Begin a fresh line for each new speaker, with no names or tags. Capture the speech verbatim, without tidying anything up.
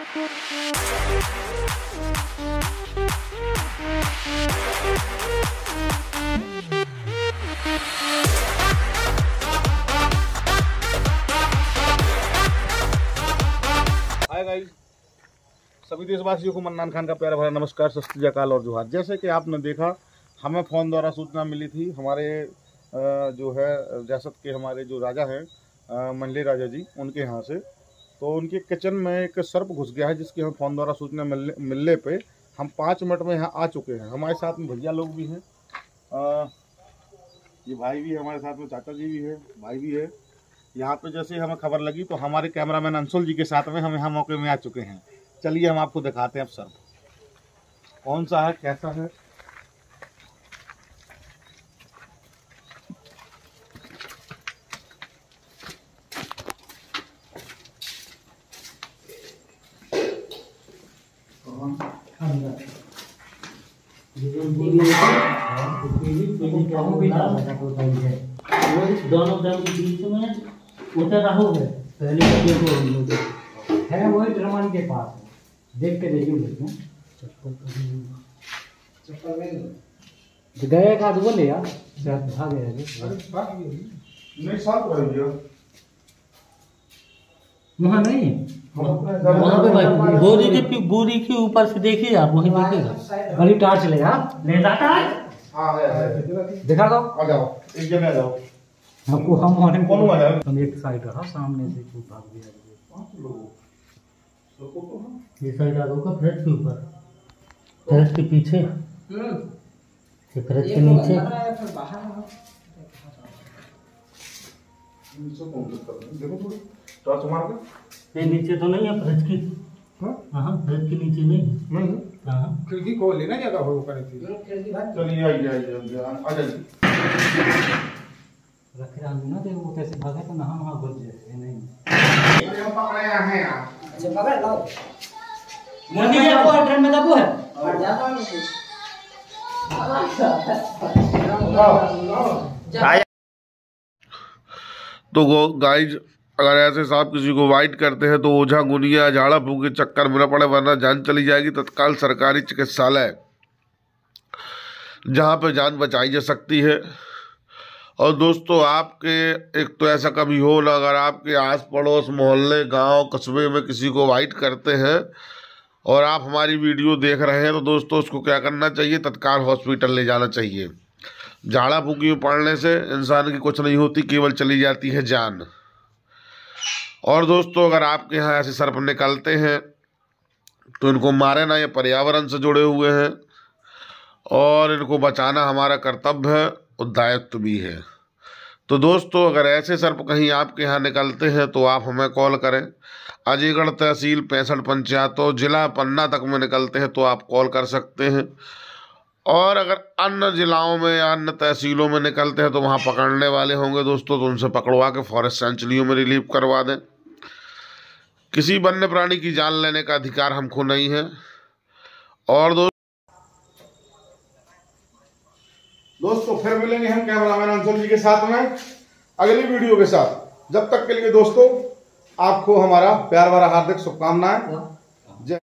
Hi guys, सभी देशवासियों को मन्नान खान का प्यारा भरा नमस्कार, सत श्री अकाल और जोहार। जैसे कि आपने देखा, हमें फ़ोन द्वारा सूचना मिली थी। हमारे जो है रियासत के हमारे जो राजा हैं, मंडले राजा जी, उनके यहाँ से, तो उनके किचन में एक सर्प घुस गया है, जिसकी हमें फ़ोन द्वारा सूचना मिलने मिलने पे हम पाँच मिनट में यहाँ आ चुके हैं। हमारे साथ में भैया लोग भी हैं, आ, ये भाई भी है हमारे साथ में, चाचा जी भी है, भाई भी है। यहाँ पे जैसे हमें खबर लगी तो हमारे कैमरामैन अंशुल जी के साथ में हम यहाँ मौके में आ चुके हैं। चलिए हम आपको दिखाते हैं अब सर्प कौन सा है, कैसा है।
दोनों दम के बीच में उतर रहो है, पहले है वही ड्रमन के पास है। देख के देखिए भैया, चप्पल में गए का तो बोले यार भाग गया। अरे भाग गया
नहीं, साथ रह गया
वहाँ नहीं, वहाँ पे बोरी के बोरी के ऊपर से देखिए आप, वहीं देखिएगा। बड़ी टार्च ले आप ले जाता है।
हाँ है,
दिखा दो, आ
जाओ एक जगह आ जाओ।
हमको हम वहाँ
कौन वाला है?
हम एक साइड रहा, सामने से कोई भाग गया। ये साइड आ गया फ्रेश के ऊपर, फ्रेश के पीछे, ये फ्रेश के नीचे।
देखो थोड़ी टॉर्च मार के।
ये नीचे तो नहीं है फ्रेश की, हाँ फ्रेश के नीचे नहीं
नहीं,
हाँ
खिड़की खोल लेना जगह हो करे थी।
चलिए आइए आइए आ जाइए।
रखे आलू ना दे, वो कैसे भागे तो नहा वहाँ घुस जाए। नहीं
ये हम पकड़े हैं यार।
अच्छा पकड़ लो,
मुर्गी जा को ट्रेन में दबो है।
तो गाइज, अगर ऐसे सांप किसी को वाइट करते हैं तो ओझा गुनिया झाड़ा फूक के चक्कर में न पड़े, वरना जान चली जाएगी। तत्काल सरकारी चिकित्सालय जहां पे जान बचाई जा सकती है। और दोस्तों, आपके एक तो ऐसा कभी हो ना, अगर आपके आस पड़ोस मोहल्ले गांव कस्बे में किसी को वाइट करते हैं और आप हमारी वीडियो देख रहे हैं, तो दोस्तों उसको क्या करना चाहिए, तत्काल हॉस्पिटल ले जाना चाहिए। झाड़ा फूकी में पड़ने से इंसान की कुछ नहीं होती, केवल चली जाती है जान। और दोस्तों, अगर आपके यहाँ ऐसे सर्प निकलते हैं तो इनको मारे ना, ये पर्यावरण से जुड़े हुए हैं और इनको बचाना हमारा कर्तव्य है और दायित्व भी है। तो दोस्तों, अगर ऐसे सर्प कहीं आपके यहाँ निकलते हैं तो आप हमें कॉल करें। अजयगढ़ तहसील पैंसठ पंचायतों जिला पन्ना तक में निकलते हैं तो आप कॉल कर सकते हैं। और अगर अन्य जिलाओं में या अन्य तहसीलों में निकलते हैं तो वहाँ पकड़ने वाले होंगे दोस्तों, तो उनसे पकड़वा के फॉरेस्ट सेंचुरियों में रिलीव करवा दें। किसी वन्य प्राणी की जान लेने का अधिकार हमको नहीं है। और दोस्तों
दोस्तों फिर मिलेंगे हम कैमरामैन अंशुल जी के साथ में अगली वीडियो के साथ। जब तक के लिए दोस्तों, आपको हमारा प्यार भरा हार्दिक शुभकामनाएं।